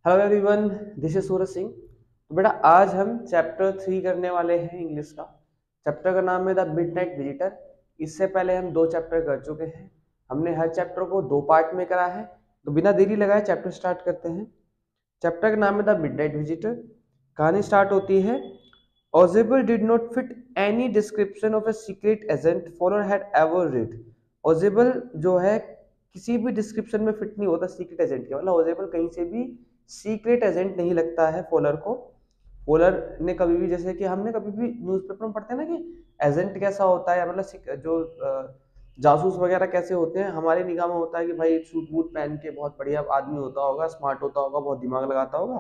Hello everyone, this is Suraj Singh. तो बेटा आज हम चैप्टर 3 करने वाले हैं इंग्लिश का। चैप्टर का नाम है द मिडनाइट विजिटर। इससे पहले हम 2 चैप्टर कर चुके हैं। हमने हर चैप्टर को 2 पार्ट में करा है। तो बिना देरी लगाए चैप्टर स्टार्ट करते हैं। चैप्टर का नाम है द मिडनाइट विजिटर। कहानी स्टार्ट होती है। Ausable did not fit any description of a secret agent Fowler had ever read. Ausable जो है किसी भी डिस्क्रिप्शन में फिट नहीं होता सीक्रेट एजेंट के, मतलब ओजेबल कहीं से भी सीक्रेट एजेंट नहीं लगता है फॉलर को। फॉलर ने कभी भी, जैसे कि हमने कभी भी न्यूज़पेपर में पढ़ते हैं ना कि एजेंट कैसा होता है, मतलब जो जासूस वगैरह कैसे होते हैं, हमारी निगाह में होता है कि भाई सूट बूट पहन के बहुत बढ़िया आदमी होता होगा, स्मार्ट होता होगा, बहुत दिमाग लगाता होगा।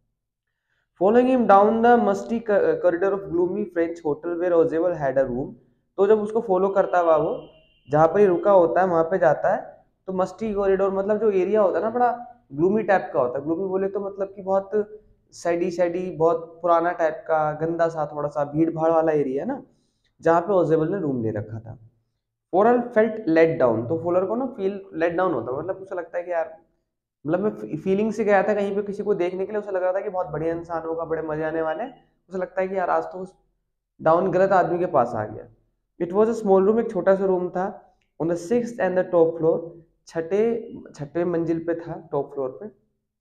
Following him down the musty corridor of gloomy French hotel where Ausable had a room. तो जब उसको फॉलो करता हुआ वो जहाँ पर ही रुका होता है वहां पे जाता है, तो मस्टी कॉरिडोर मतलब जो एरिया होता है ना, बड़ा ग्लूमी टाइप का होता है। ग्लूमी बोले तो मतलब कि बहुत सैडी सैडी, बहुत पुराना टाइप का, गंदा सा, थोड़ा सा भीड़ भाड़ वाला एरिया है ना, जहाँ पे ओजेबल ने रूम ले रखा था। Fowler felt let down. तो फोलर को ना फील लेट डाउन होता है, मतलब उसे लगता है कि यार, मतलब मैं फीलिंग से गया था कहीं पे किसी को देखने के लिए, उसे लग रहा था कि बहुत बढ़िया इंसान होगा, बड़े मजे आने वाले हैं। उसे लगता है कि यार आज तो उस डाउन गलत आदमी के पास आ गया। It was a small room. एक छोटा सा रूम था। On the 6th and the top floor. छठे छठे मंजिल पे था, टॉप फ्लोर पे।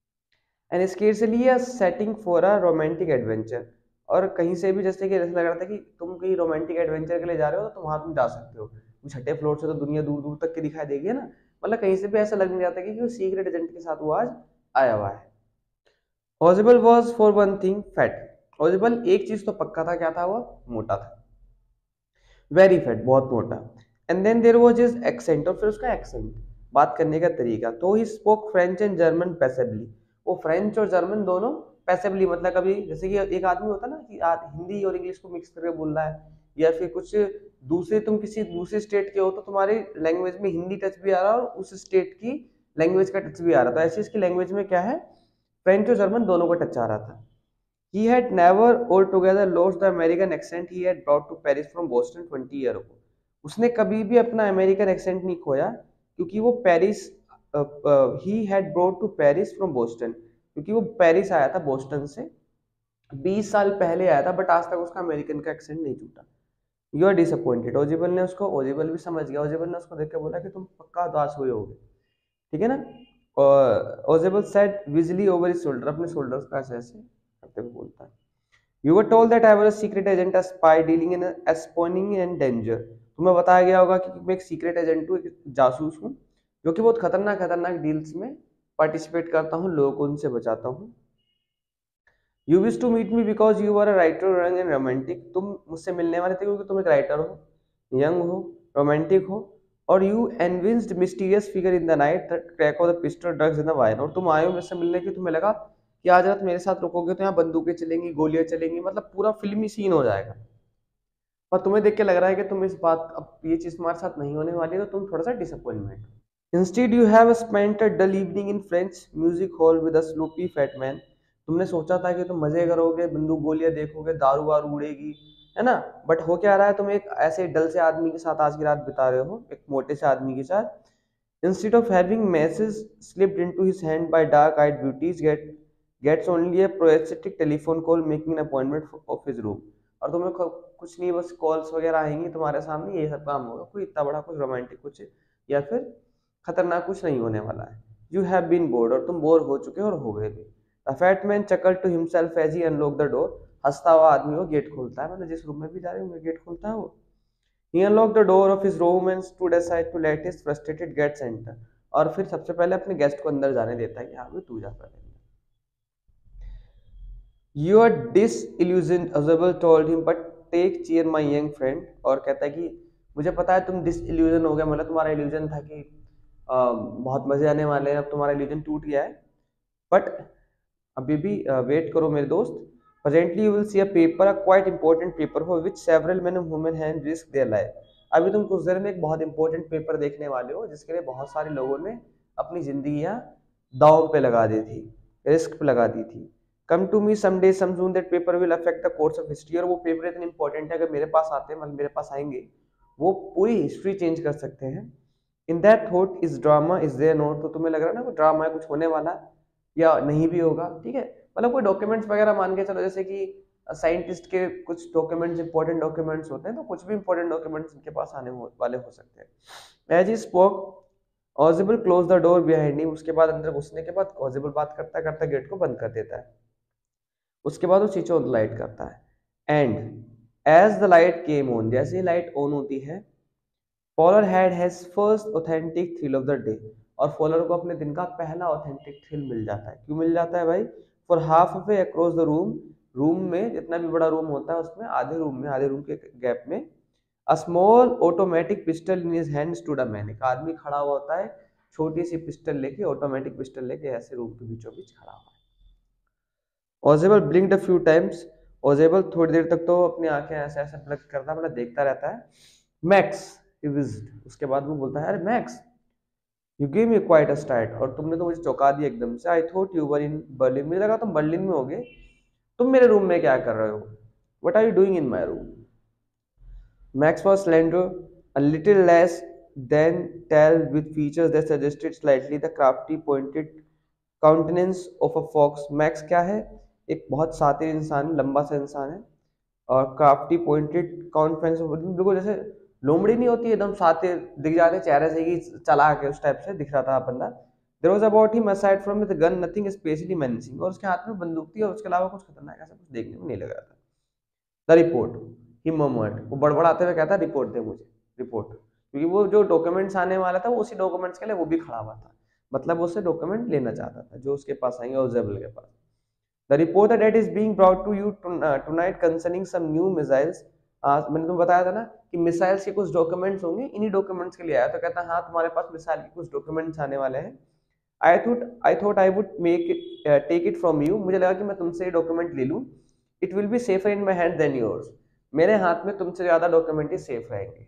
And scarcely a setting for a romantic adventure. और कहीं से भी जैसे कि ऐसा लग रहा था कि तुम कहीं रोमांटिक एडवेंचर के लिए जा रहे हो तो वहां तुम जा सकते हो। छठे फ्लोर से तो दुनिया दूर दूर तक की दिखाई देगी ना। मतलब कहीं से भी ऐसा लग नहीं जाता कि सीक्रेट एजेंट के साथ वो आज आया हुआ है। Ausable was for one thing fat. ऑजिबल एक चीज तो पक्का था, क्या था वो? मोटा था। वेरी फैट, बहुत मोटा। And then there was his accent, और फिर उसका एक्सेंट, बात करने का तरीका। तो he spoke French and German passively. वो फ्रेंच और जर्मन दोनों पैसिवली, मतलब कभी जैसे कि एक आदमी होता ना कि हिंदी और इंग्लिश को मिक्स करके बोल रहा है, या फिर कुछ दूसरे, तुम किसी दूसरे स्टेट के हो तो तुम्हारी लैंग्वेज में हिंदी टच भी आ रहा है और उस स्टेट की लैंग्वेज का टच भी आ रहा था। ऐसे इसकी लैंग्वेज में क्या है, फ्रेंच और जर्मन दोनों का टच आ रहा था। He had never altogether lost the American accent he had brought to Paris from Boston 20 years ago. उसने कभी भी अपना अमेरिकन एक्सेंट नहीं खोया, क्योंकि वो Paris, he had brought to Paris from Boston, क्योंकि वो पेरिस आया था बोस्टन से 20 साल पहले आया था, बट आज तक उसका अमेरिकन का एक्सेंट नहीं छूटा। You are disappointed. ओजिबल ने उसको, ओजिबल भी समझ गया, ओजिबल ने उसको देख के बोला कि तुम पक्का उदास हुए होगे, ठीक है ना। और Ausable said wheezily over his shoulder, अपने शोल्डर का ऐसे ऐसे करते हुए बोलता है। You were told that I was a secret agent, a spy dealing in espionage and danger. तुम्हें बताया गया होगा कि मैं एक सीक्रेट एजेंट हूँ, एक जासूस हूँ, जो कि बहुत खतरनाक खतरनाक डील्स में पार्टिसिपेट करता हूँ, लोगों को उनसे बचाता हूँ। You wish to meet me because you are a writer young and romantic. तुम मुझसे मिलने वाले थे क्योंकि तुम एक राइटर हो, यंग हो, रोमांटिक हो, और you envisioned mysterious figure in the night crack of the pistol drugs in the wine. और तुम आए हो मुझसे मिलने की, तुम्हें लगा कि आज रात मेरे साथ रुकोगे तो यहाँ बंदूकें चलेंगी, गोलियां चलेंगी, मतलब पूरा फिल्मी सीन हो जाएगा। और तुम्हें देख के लग रहा है कि तुम इस बात, अब ये चीज तुम्हारे साथ नहीं होने वाली है, तो तुम थोड़ा सा disappointment. Instead you have spent a dull evening in French music hall with a sloppy fat man. तुमने सोचा था कि तुम मजे करोगे, बंदूक गोलियां देखोगे, दारू वारू उड़ेगी, है ना। बट हो क्या रहा है, तुम एक ऐसे डल से आदमी के साथ आज की रात बिता रहे हो, एक मोटे से आदमी के साथ। Instead of having message slipped into his hand by dark eyed beauties gets only a prosthetic telephone call making an appointment of his room. और तुम्हें कुछ नहीं, बस कॉल्स वगैरह आएंगी तुम्हारे सामने, ये सब काम होगा, कोई इतना बड़ा कुछ रोमांटिक कुछ या फिर खतरनाक कुछ नहीं होने वाला है। यू हैव बीन बोर्ड, और तुम बोर हो चुके हो, और हो गए भी। The fat man chuckle to himself as he unlock the door. हंसता हुआ आदमी वो गेट खोलता है, मतलब जिस रूम में भी जा रहे हो गेट खोलता है वो। He unlocked the door of his room and stood aside to let his frustrated guests enter. और फिर सबसे पहले अपने गेस्ट को अंदर जाने देता है कि हाँ भाई तू जा पहले। You are disillusionable told him, but take cheer my young friend। और कहता है कि मुझे पता है तुम डिसइल्यूजन हो गया, मतलब तुम्हारा इल्यूजन था कि बहुत मजे आने वाले हैं, अब तुम्हारा इल्यूजन टूट गया है। बट अभी भी वेट करो मेरे दोस्त। Presently you will see a paper, a quite important paper for which several men and women have risk their life. अभी तुम कुछ देर में एक बहुत इंपॉर्टेंट पेपर देखने वाले हो, जिसके लिए बहुत सारे लोगों ने अपनी जिंदगियां दांव पे लगा दी थी, रिस्क पे लगा दी थी। Come to me some day some soon, that paper will affect the course of history. और वो पेपर इतने इंपॉर्टेंट है, अगर मेरे पास आते हैं, मतलब मेरे पास आएंगे, वो पूरी हिस्ट्री चेंज कर सकते हैं। In that thought is drama is there not. तो तुम्हें लग रहा है ना, ड्रामा है, कुछ होने वाला है। या नहीं भी होगा, ठीक है। मतलब कोई डॉक्यूमेंट्स वगैरह मान के चलो, जैसे कि साइंटिस्ट के कुछ डॉक्यूमेंट्स इंपॉर्टेंट डॉक्यूमेंट्स होते हैं, तो कुछ भी इंपॉर्टेंट डॉक्यूमेंट्स इनके पास वाले हो सकते हैं। As he spoke Ausable close the door behind him, उसके बाद अंदर घुसने के बाद ऑजिबल बात करता करता गेट को बंद कर देता है। उसके बाद वो स्विच ऑन लाइट करता है। And as the light came on, जैसे ही लाइट ऑन होती है, Fowler had has first authentic thrill of the day, और फॉलर को अपने दिन का पहला ऑथेंटिक थ्रिल मिल जाता है। क्यों मिल जाता है भाई? For half of a across the room, room में जितना भी बड़ा रूम होता है उसमें आधे रूम के गैप में a small automatic pistol in his hand stood a man, एक आदमी खड़ा हुआ होता है छोटी सी पिस्टल लेके, ऑटोमेटिक पिस्टल लेके, ऐसे रूम के बीचों बीच खड़ा हुआ है। ओजेबल ब्लिंक्ड अ फ्यू टाइम्स, ओजेबल थोड़ी देर तक तो अपनी आंखें ऐसे ऐसे ब्लिंक करता, मतलब देखता रहता है। मैक्स ही विज्ड, उसके बाद वो बोलता है, अरे Max you give me quite a start, और तुमने तो मुझे चौंका दिया एकदम से। I thought you were in Berlin, मुझे लगा तुम बर्लिन में होगे, तुम मेरे रूम में क्या कर रहे हो? What are you doing in my room? Max was slender, a little less than tall, with features that suggested slightly the crafty, pointed countenance of a fox. Max क्या है? एक बहुत सातिर इंसान, लंबा सा इंसान है, और क्राफ्टी पॉइंटेड काउंटेंस, बिल्कुल जैसे लोमड़ी नहीं होती एकदम सातिर दिख जाते चेहरे से कि चला के, उस टाइप से दिख रहा था बंदा। There was about him aside from with gun nothing specially menacing, और उसके हाथ में बंदूक थी और उसके अलावा कुछ खतरनाक ऐसा कुछ देखने को नहीं लग रहा था। द रिपोर्ट, ही मर्मर्ड, वो बड़बड़ाते हुए कहता रिपोर्ट दे मुझे, रिपोर्ट, क्योंकि वो जो डॉक्यूमेंट्स आने वाला था वो उसी डॉक्यूमेंट्स के लिए वो भी खड़ा हुआ था, मतलब वो उससे डॉक्यूमेंट लेना चाहता था जो उसके पास आएंगे ऑब्जर्वर के पास। The report that is being brought to you tonight concerning some new missiles, मैंने तुम्हें बताया था ना कि मिसाइल्स के कुछ डॉक्यूमेंट्स होंगे, इन्हीं डॉक्यूमेंट्स के लिए आया। तो कहता है हाँ तुम्हारे पास मिसाइल के कुछ डॉक्यूमेंट्स आने वाले हैं। I thought I would make it take it from you, मुझे लगा कि मैं तुमसे ये डॉक्यूमेंट ले लूं। It will be safer in my hand than yours, मेरे हाथ में तुमसे ज्यादा डॉक्यूमेंट ही सेफ रहेंगे।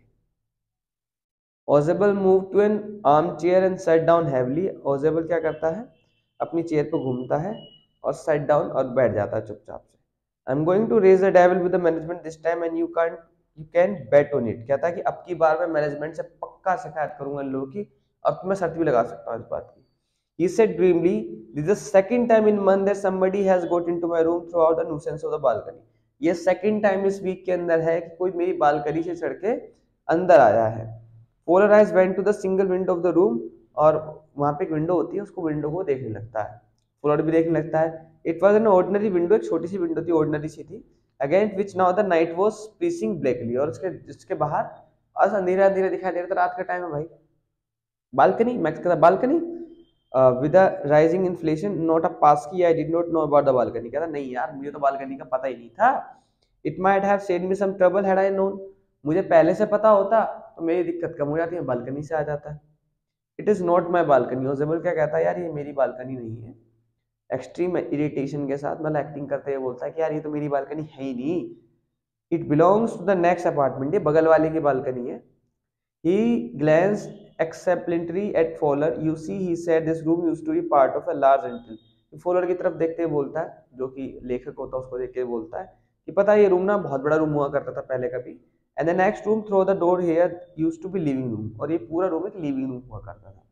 Ausable move to an arm chair and sat down heavily, Ausable क्या करता है? अपनी चेयर पे घूमता है और सेट डाउन और बैठ जाता है चुपचाप से। I am going to raise the devil with the management this time and you can bet on it, कहता है कि अब की बार मैं मैनेजमेंट से पक्का शिकायत करूंगा इन लोगों की, और तुम्हें शर्त भी लगा सकता हूँ इस बात की। He said dreamily, "This is the second time in month that somebody has got into my room throughout the nuisance of the balcony." ये सेकंड टाइम इस वीक के अंदर है कि कोई मेरी बालकनी से चढ़ के अंदर आया है। Polar eyes went to the single window of the room, और वहां पे एक विंडो होती है, उसको विंडो को देखने लगता है, पोलर भी देखने लगता है। It was an ordinary window, एक छोटी सी विंडो थी, ऑर्डिनरी सी थी। Against which now the night was splicing blackly, और जिसके बाहर आज अंधेरा अंधेरा दिखाई दे रहा था, रात का टाइम है भाई। बालकनी, मैक्स कहता balcony with the rising inflation not a pass की, I did not know about the balcony, कहता नहीं यार मुझे तो बालकनी का पता ही नहीं था। It might have saved me some trouble had I known, मुझे पहले से पता होता तो मेरी दिक्कत कम हो जाती है, बालकनी से आ जाता है। It is not my balcony, Ausable क्या कहता है, यार ये मेरी बालकनी नहीं है। एक्सट्रीम इरिटेशन के साथ मतलब एक्टिंग करते हुए बोलता है कि यार ये तो मेरी बालकनी है ही नहीं। It belongs to the next apartment, ये बगल वाले की बालकनी है। He glanced expectantly at Fowler. You see, he said, this room used to be part of a large rental. Fowler की तरफ देखते हुए बोलता है, जो कि लेखक होता है उसको देख के बोलता है कि पता है ये रूम ना बहुत बड़ा रूम हुआ करता था पहले कभी। And the next room through the door here used to be living room, और ये पूरा रूम एक लिविंग रूम हुआ करता था।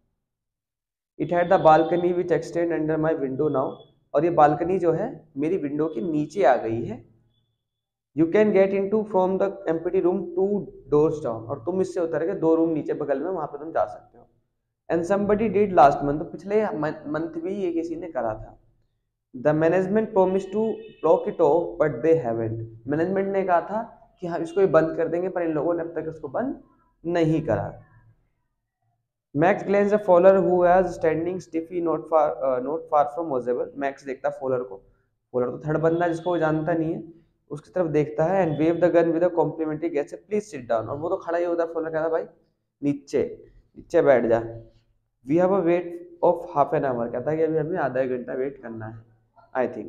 It had the balcony which extend under my window now, और ये बालकनी जो है मेरी विंडो के नीचे आ गई है। You can get in to from the empty room 2 doors down, और तुम इससे उतर के 2 रूम नीचे बगल में वहां पे तुम जा सकते हो। And somebody did last month, तो पिछले मंथ भी ये किसी ने करा था। The management promise to block it off but they haven't, management ने कहा था कि हाँ इसको ये बंद कर देंगे, पर इन लोगों ने अब तक इसको बंद नहीं करा। Max glance a Fowler who was standing stiffly not far from Ausable, Max देखता फॉलोअर को, फॉलोअर तो थर्ड बंदा जिसको वो जानता नहीं है, उसकी तरफ देखता है। And wave the gun with a complimentary guest, please sit down, और वो तो खड़ा ही होता है। फॉलोअर कहता भाई नीचे नीचे बैठ जा। We have a wait of half an hour, कहता है कि अभी हमें आधा घंटा वेट करना है। आई थिंक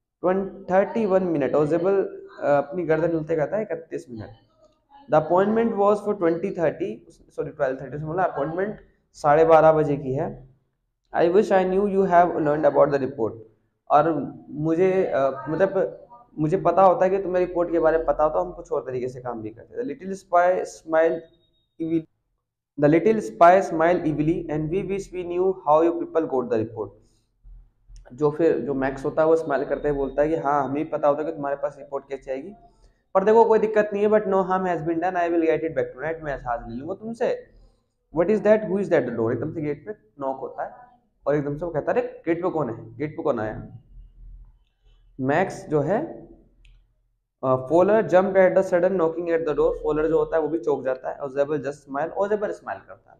31 मिनट, ओजेबल अपनी गर्दन हिलते कहता है 31 minute. The appointment was for 20:30, sorry 12:30 से बोला, अपॉइंटमेंट 12:30 बजे की है। I wish I knew you have learned about the report, और मुझे मतलब मुझे पता होता है कि तुम्हें रिपोर्ट के बारे में पता होता, हम कुछ और तरीके से काम भी करते। The little spy smile evilly, the little spy smile evilly, and we wish we knew how you people got the report. जो मैक्स होता है वो स्माइल करते हुए बोलता है कि हाँ हमें पता होता है कि तुम्हारे पास रिपोर्ट कैसे आएगी, पर देखो कोई दिक्कत नहीं है, but no harm has been done, I will get it back tonight, मैं आज ले लूंगा तुमसे। What is that, who is that the door, एकदम से गेट पे नॉक होता है और एकदम से वो कहता है अरे गेट पे कौन है, गेट पे कौन आया। मैक्स जो है Fowler jump at the sudden knocking at the door, Fowler जो होता है वो भी चौंक जाता है, और जेबल जस्ट स्माइल, और जेबल स्माइल करता है।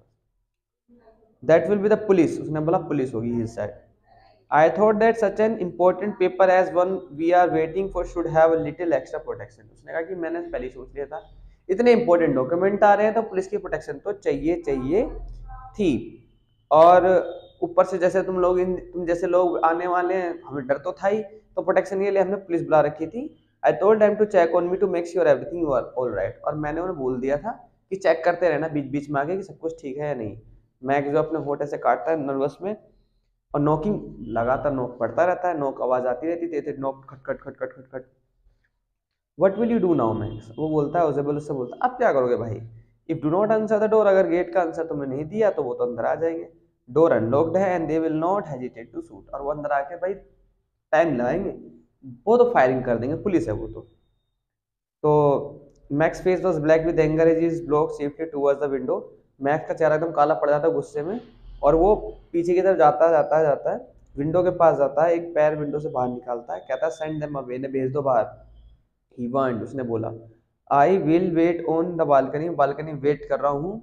That will be the police, उसने बोला पुलिस होगी his side. I thought that such an important paper as one we are waiting for should have a little extra protection। उसने कहा कि मैंने पहले ही सोच लिया था इतने इंपॉर्टेंट डॉक्यूमेंट आ रहे हैं तो पुलिस की प्रोटेक्शन तो चाहिए थी। और ऊपर से जैसे तुम जैसे लोग आने वाले हैं, हमें डर तो था ही, तो प्रोटेक्शन के लिए हमने पुलिस बुला रखी थी। I told them to check on me to make sure everything you are all right, और मैंने उन्हें बोल दिया था कि चेक करते रहना बीच बीच में आके कि सब कुछ ठीक है या नहीं। मैक जो अपने होठ ऐसे काटता है नर्वस में, और नॉकिंग लगातार नॉक पड़ता रहता है, नॉक आवाज आती रहती थी, नॉक खट खट खट खट खट खट। What will you do now Max, वो बोलता है ओजेबल उससे बोलता है अब क्या करोगे भाई। If do not answer the door, अगर गेट का आंसर तुमने नहीं दिया तो वो तो अंदर आ जाएंगे। डोर अनलॉक्ड है and they will not hesitate to shoot, और वो अंदर आके भाई टाइम लगाएंगे, वो तो फायरिंग कर देंगे, पुलिस है वो तो Max face was black with anger as he block safety towards the window. Max का चेहरा एकदम काला पड़ जाता है गुस्से में, और वो पीछे की तरफ जाता है विंडो के पास जाता है, एक पैर विंडो से बाहर निकालता है, कहता है सेंड देम अवे, इन्हें भेज दो बाहर। ही वांट, उसने बोला I will wait on the balcony, balcony wait कर रहा हूँ,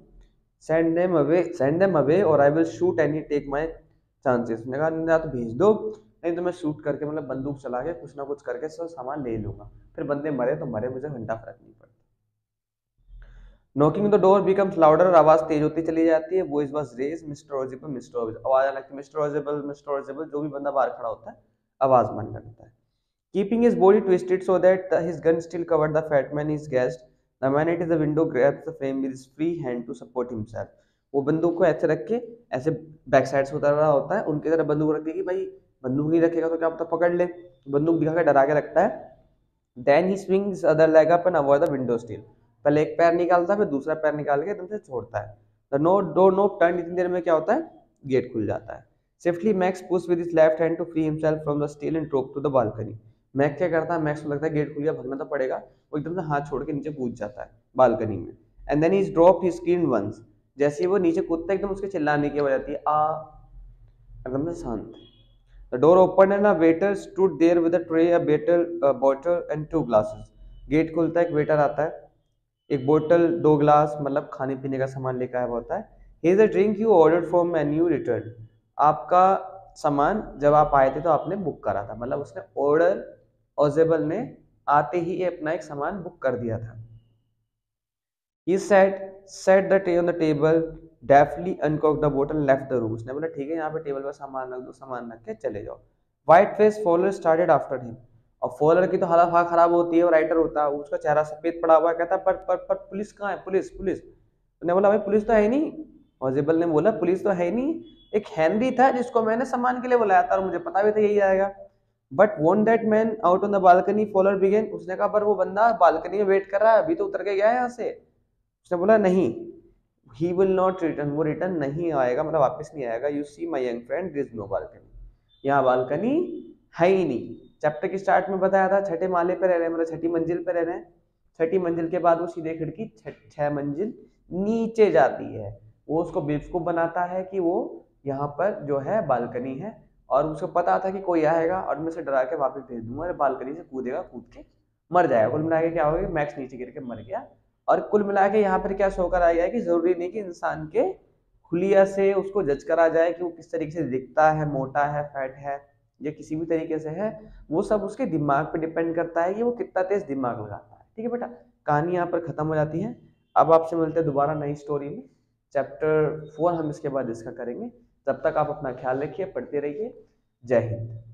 सेंड देम अवे और I will shoot any take my chances. उसने कहा या तो भेज दो, नहीं तो मैं शूट करके मतलब बंदूक चला के कुछ ना कुछ करके सब सामान ले लूंगा, फिर बंदे मरे तो मरे, मुझे घंटा फर्क नहीं पड़ता। Knocking the door becomes louder, आवाज तेज होती चली जाती है। Voice was raise mister Ausable, mister Ausable, आवाज आने लगती है मिस्टर ओजेबल, मिस्टर ओजेबल, जो भी बंदा बाहर खड़ा होता है आवाज मारने लगता है। Keeping his body twisted so that his gun still covered the fat man his guest, the man at the window grabs the frame with his free hand to support himself. वो बंदूक को ऐसे रख के ऐसे बैक साइड से उतर रहा होता है, उनकी तरफ बंदूक रख दी कि भाई बंदूक नहीं रखेगा तो क्या पता पकड़ ले, बंदूक दिखा के डरा के रखता है। Then he swings other leg up and avoid the window steel, पहले एक पैर निकालता है फिर दूसरा पैर निकाल के एकदम से छोड़ता है। The no door knob turn, इतनी देर में क्या होता है गेट खुल जाता है। Safely Max push with his left hand to free himself from the steel and drop to the balcony. Max क्या करता है, मैक्स को लगता है गेट खुल गया भागना तो पड़ेगा, वो एकदम से हाथ छोड़ के नीचे कूद जाता है बालकनी में। And then he drop his screen once, जैसे ही वो नीचे कूदता है एकदम उसके चिल्लाने की आवाज आती है आ, एकदम से शांत। The door opened and a waiter stood there with a tray, a bottle and two glasses. Gate खुलता है, एक वेटर आता है, एक बोतल दो ग्लास मतलब खाने पीने का सामान लेकर आया होता है। Here's a drink you ordered from and you returned. आपका सामान जब आप आए थे तो आपने बुक करा था, मतलब उसने ऑर्डर ओजेबल ने आते ही अपना एक सामान बुक कर दिया था। He set the tray on the table, deftly uncorked the bottle and left the room. उसने बोला ठीक है यहाँ पे टेबल पर सामान रख दो, सामान रख के चले जाओ। White face Fowler started after him. और फॉलर की तो हालत खराब होती है, वो राइटर होता है, उसका चेहरा सफेद पड़ा हुआ है, कहता पर पुलिस कहाँ है, पुलिस पुलिस। उसने बोला भाई पुलिस तो है ही नहीं। ओजेबल ने बोला पुलिस तो है ही नहीं, एक हेनरी था जिसको मैंने सामान के लिए बुलाया था और मुझे पता भी था यही आएगा। But want that man out on the balcony, Fowler began. उसने कहा पर वो बंदा बालकनी में वेट कर रहा है, अभी तो उतर के गया है यहाँ से। उसने बोला नहीं, ही विल नॉट रिटर्न, वो रिटर्न नहीं आएगा, मतलब वापस नहीं आएगा। You see my young friend there is no balcony, यहाँ बालकनी है ही नहीं। चैप्टर के स्टार्ट में बताया था छठे माले पे रह रहे हैं, मतलब छठी मंजिल पे रह रहे हैं। छठी मंजिल के बाद वो सीधे खिड़की 6 मंजिल नीचे जाती है। वो उसको बेवकूफ बनाता है कि वो यहाँ पर जो है बालकनी है, और उसको पता था कि कोई आएगा और मैं उसे डरा के वापस भेज दूंगा और बालकनी से कूदेगा, कूद के मर जाएगा। कुल मिला के क्या होगा, मैक्स नीचे गिर के मर गया। और कुल मिला के यहाँ पर क्या शो करा गया है कि जरूरी नहीं कि इंसान के हुलिया से उसको जज करा जाए कि वो किस तरीके से दिखता है, मोटा है, फैट है या किसी भी तरीके से है। वो सब उसके दिमाग पे डिपेंड करता है कि वो कितना तेज दिमाग लगाता है। ठीक है बेटा, कहानी यहाँ पर खत्म हो जाती है। अब आपसे मिलते हैं दोबारा नई स्टोरी में, चैप्टर 4 हम इसके बाद इसका करेंगे। तब तक आप अपना ख्याल रखिए, पढ़ते रहिए। जय हिंद।